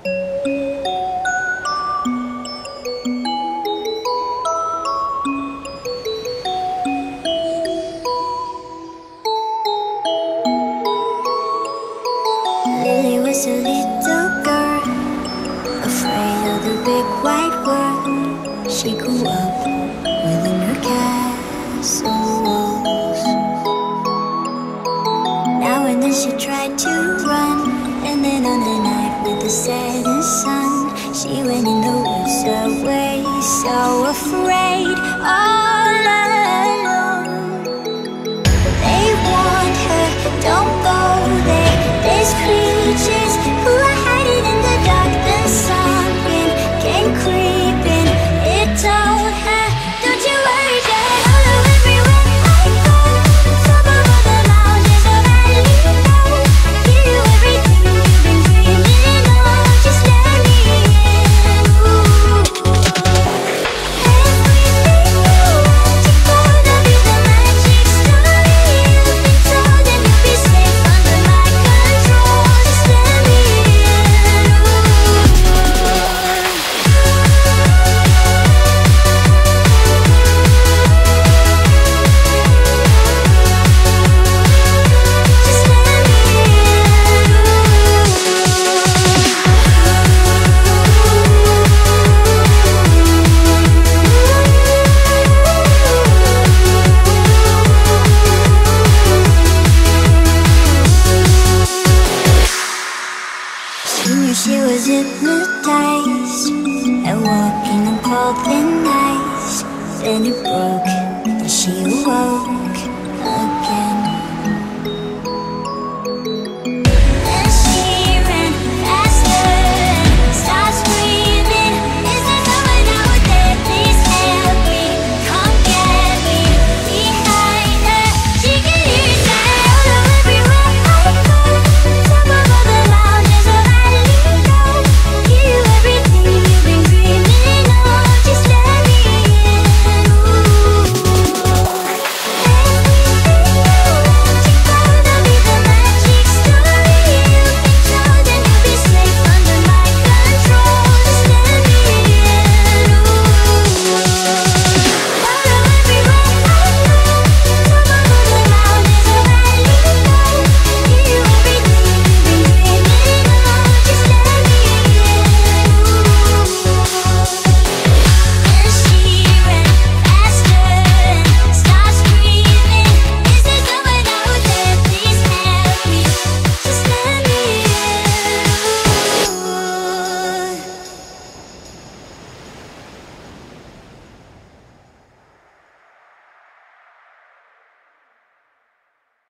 Lily was a little girl, afraid of the big white world. She grew up within her castle walls. Now and then she tried to run, and then on the night with the setting sun, she went in the woods away, so afraid, all alone. They warned her, don't go there, there's creatures who are hiding in the dark. Then something came creeping, it told her, don't you worry, Dad, follow everywhere I go. Top of all the mountains of valley low, give you everything you've been dreaming of. Just let me in. Everything you want to go, there'll be the magic story you've been told, and you'll be safe under my control. Just let me in. Just let me She knew she was hypnotized and walking on cold thin ice. Then it broke and she awoke.